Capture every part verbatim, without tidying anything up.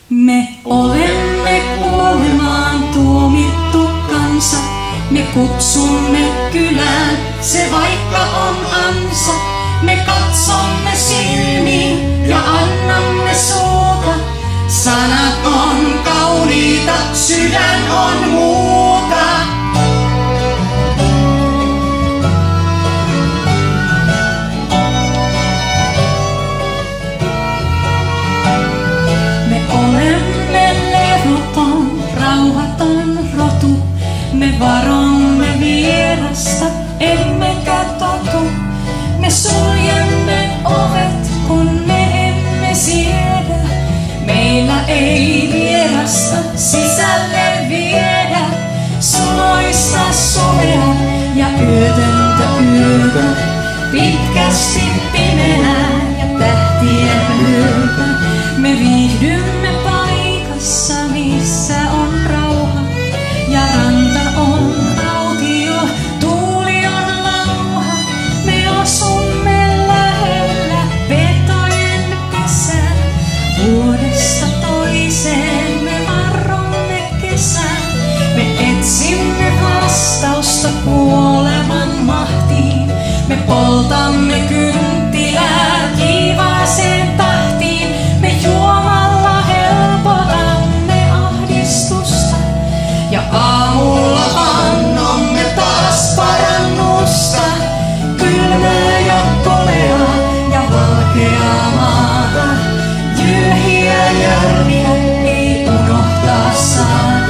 Me olemme kuolemaan tuomittu kansa. Me kutsumme kylään, se vaikka on ansa. Me katsomme silmiin ja annamme suuta. Sanat on kauniita, sydän on muuta. Me olemme levoton, rauhaton rotu. Me varomme vierasta, emmekä totu. Me suljemme ovet, kun me emme siedä. Meillä ei vierasta sisälle viedä. Suloista sumea ja yötöntä yötä. Pitkästi pimeää ja tähtien yötä. Me viihdymme paikassa, missä on rauha. Ja ranta on autio, tuuli on lauha. Me asumme lähellä petojen pesää. Vuodesta toiseen me varromme kesän. Me etsimme vastausta kuoleman mahtiin. Me poltamme kynttilää kiivaaseen tahtiin. Me juomalla helpotamme ahdistusta. Ja aamulla annamme taas parannusta. Kylmää ja koleaa ja valkeaa maata. Jyhiä järviä ei unohtaa saada.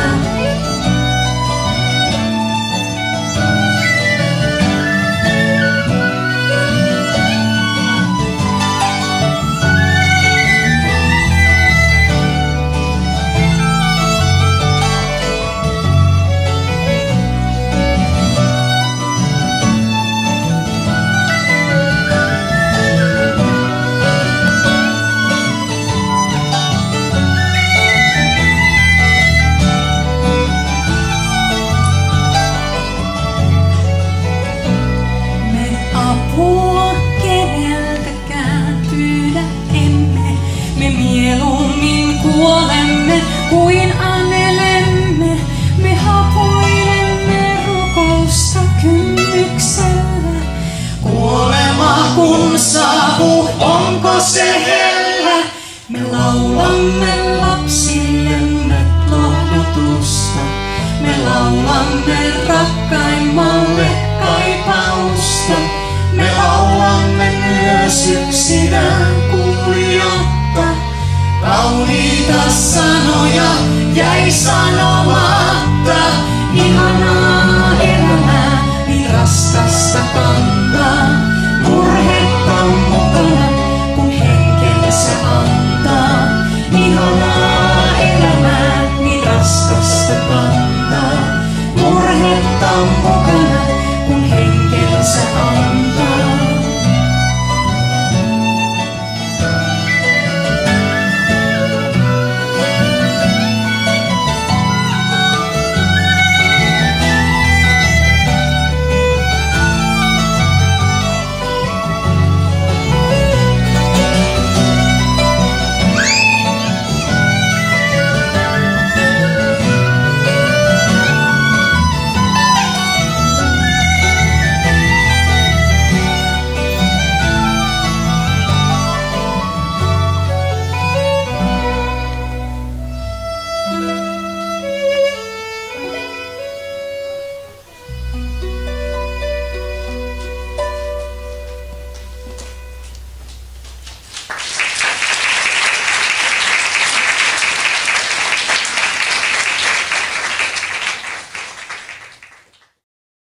Kuolemme kuin anelemme, me hapuilemme rukousta kynnyksellä. Kuolema kun saapuu, onko se hellä? Me laulamme lapsillemme lohdutusta. Me laulamme rakkaimmalle kaipausta. Me laulamme myös yksinään kuulijotta. Kauniita sanoja jäi sanomatta. Ihanaa elämää, niin raskasta.